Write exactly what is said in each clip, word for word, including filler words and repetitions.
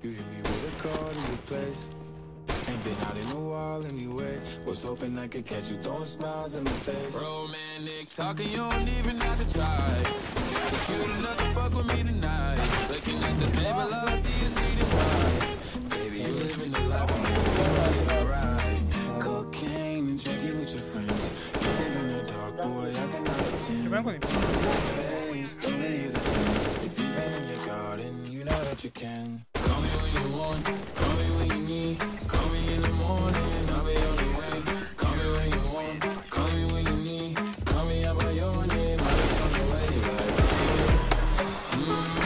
You hit me with a call to your place. Ain't been out in a while anyway. Was hoping I could catch you throwing smiles in my face. Romantic talking, you don't even have to try. You're cute enough to fuck with me tonight. Looking at the table, all I see is bleeding white. Baby, you living the life of me, alright. Cocaine and drinking with your friends. You live in the dark, boy, I cannot pretend. Face, don't let you the sun. If you've been in your garden, you know that you can. Call me when you want, call me when you need. Call me in the morning, I'll be on the way. Call me when you want, call me when you need. Call me out by your name, I'll be on the way. Like, mm-hmm.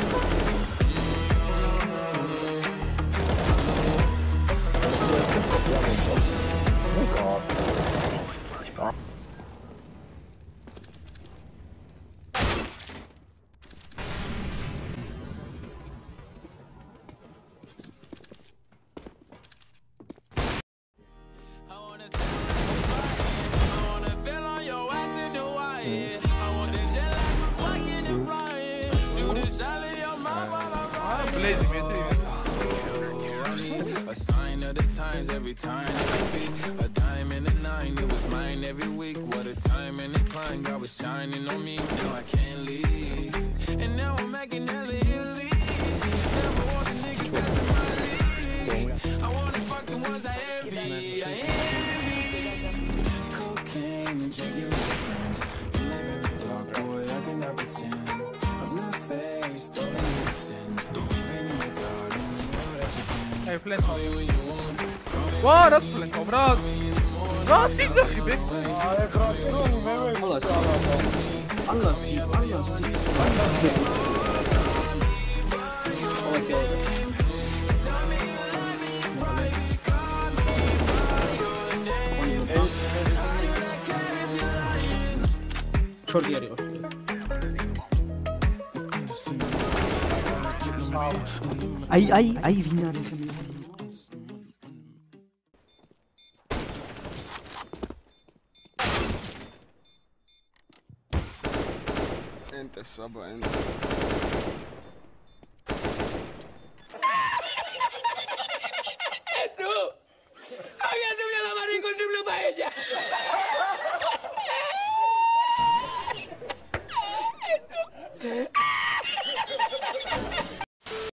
A sign of the times every time I speak. A dime and a nine, it was mine every week. What a time and a climb, God was shining on me. Now I can't leave, and now I'm making hella Italy. Never want the niggas that's in my league. I wanna fuck the ones I envy. I envy. Cocaine and drinking with your friends. You live in the dark, boy, I cannot pretend. I'm not faced, don't let me sin. If you've been in the garden, you know that you can. Ej, flenko. Ła, raz flenko, brat. Raz, ty za chyby. Ale brat, no, nie wiem. Allah, Allah, Allah. Short area. Ay, ay, ay, vina. انت الصبا انت